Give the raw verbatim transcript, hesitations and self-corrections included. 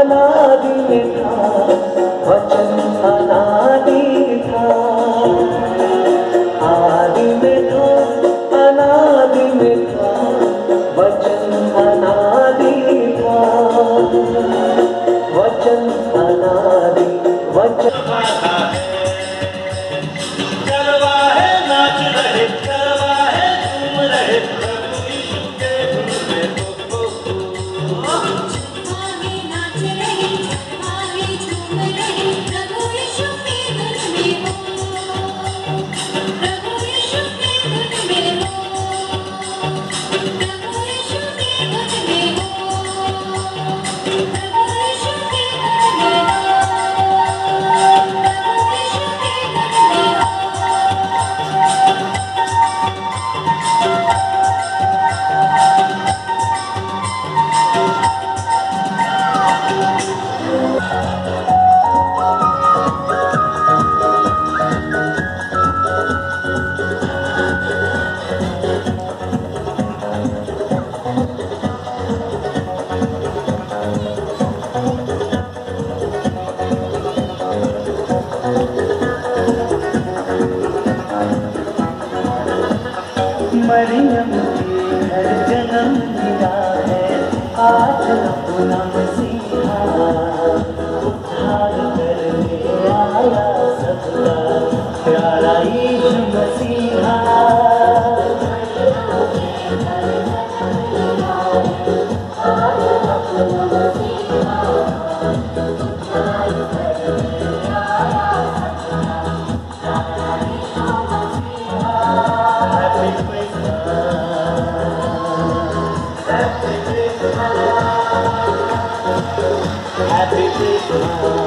अनादि में था, वचन अनादि था। आदि में था, अनादि में था, वचन अनादि था। वचन अनादि, वचन गरबा है, नाच रहे, गरबा है, झूम रहे, प्रभु यीशु के धुन में हो, हो, हो। गरबा है, नाच रहे, गरबा है, झूम रहे, प्रभु यीशु के धुन में हो, प्रभु यीशु के धुन में हो, प्रभु यीशु के धुन में हो, प्रभु यीशु के धुन में हो। मरियम के घर जन्म लिया है आज अपना मसीहा, उद्धार करने आया सबका प्यारा यीशु मसीहा। Happy Christmas.